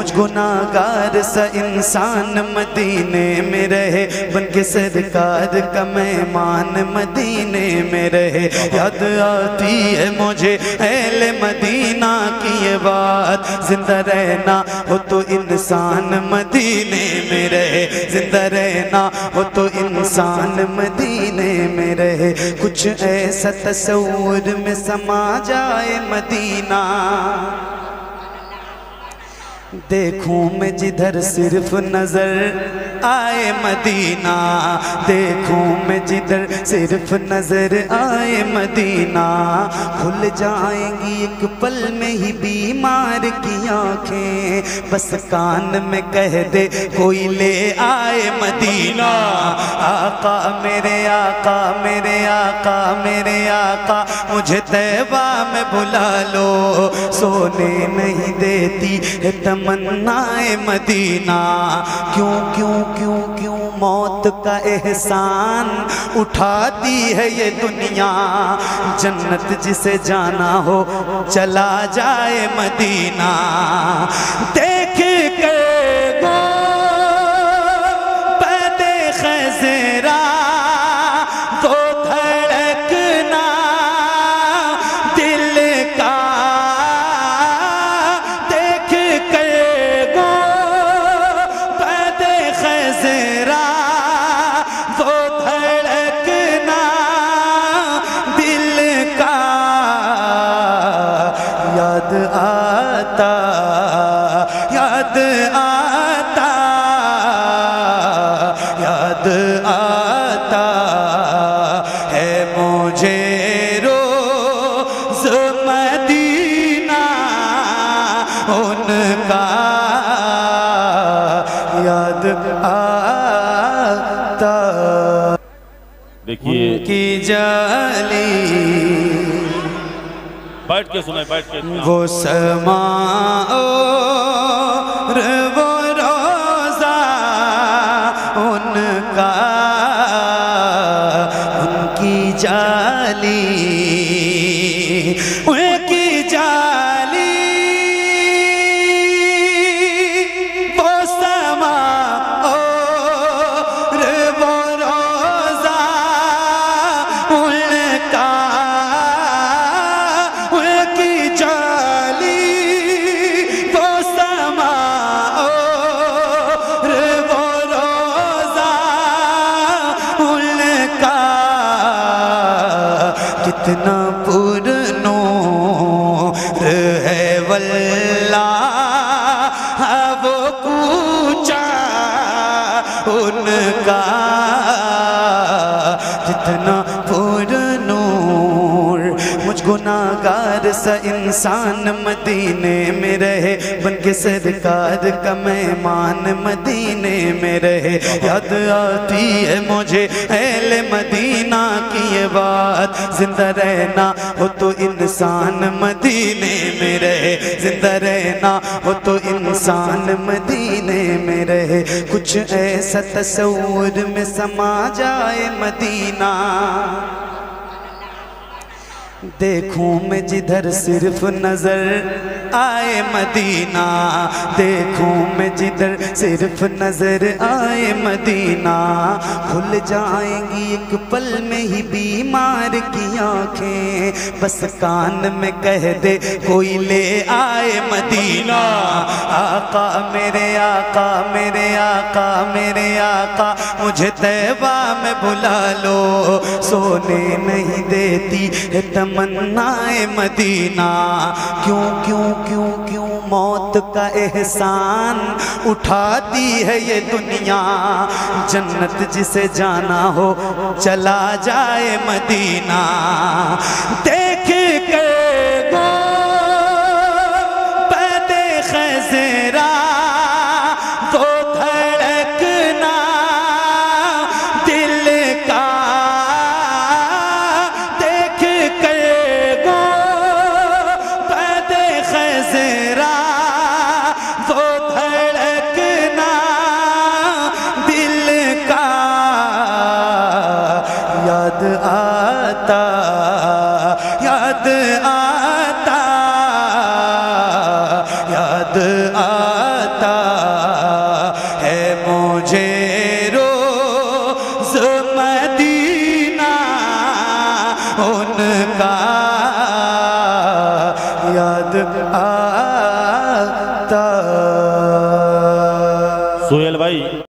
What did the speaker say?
مجھ گناہگار سا انسان مدینے میں رہے، بن کے سرکار کا مہمان مدینے میں رہے۔ یاد آتی ہے مجھے اہل مدینہ کی یہ بات، زندہ رہنا ہو تو انسان مدینے میں رہے، زندہ رہنا ہو تو انسان مدینے میں رہے۔ کچھ ایسا تصور میں سما جائے مدینہ، دیکھوں میں جدھر صرف نظر آئے مدینہ، دیکھوں میں جدھر صرف نظر آئے مدینہ۔ کھل جائیں گی ایک پل میں ہی بیمار کی آنکھیں، بس کان میں کہہ دے کوئی لے آئے مدینہ۔ آقا میرے آقا میرے آقا میرے آقا، مجھے طیبہ میں بلا لو، سونے نہیں دیتی ہے تمنا مدینہ۔ کیوں کیوں کیوں کیوں موت کا احسان اٹھاتی ہے یہ دنیا، جنت جسے جانا ہو چلا جائے مدینہ۔ دیکھ کے گو پردے خیزرا وہ دھڑکنا دل کا، دیکھ کے گو پردے خیزرا وہ دھڑکنا دل کا، یاد آتا یاد آتا یاد آتا ہے مجھے روز مدینہ ان کا، یاد آتا دیکھیے ان کی جالی بیٹھ کے سنیں، بیٹھ کے وہ سما اور وہ روزہ ان کا، ان کی جالی ان کی جالی وہ سما اور وہ روزہ ان کا، ان کی جالی وہ سما اور وہ روزہ ان کا، کتنا پر نور ہے واللہ وہ کوچہ ان کا، کتنا پر نور۔ مجھ گناہگار سا انسان مدینے میں رہے، بن کے سرکار کا مہمان مدینے میں رہے۔ یاد آتی ہے مجھے اہل مدینہ کی یہ بات، زندہ رہنا ہو تو انسان مدینے میں رہے، زندہ رہنا ہو تو انسان مدینے میں رہے۔ کچھ ایسا تصور میں سما جائے مدینہ، دیکھوں میں جدھر صرف نظر آئے مدینہ، دیکھوں میں جدھر صرف نظر آئے مدینہ۔ کھل جائیں گی ایک پل میں ہی بیمار کی آنکھیں، بس کان میں کہہ دے کوئی لے آئے مدینہ۔ آقا میرے آقا میرے آقا میرے آقا، مجھے طیبہ میں بلا لو، سونے نہیں دیتی ہے تمنا مدینہ۔ کیوں کیوں کیوں کیوں موت کا احسان اٹھاتی ہے یہ دنیا، جنت جسے جانا ہو چلا جائے مدینہ۔ دیکھ کے گو پردے خیزرا وہ دھڑکنا دل کا، دیکھ کے گو پردے خیزرا وہ دھڑکنا دل کا، یاد آتا ان کا یاد آتا. سہیل بھائی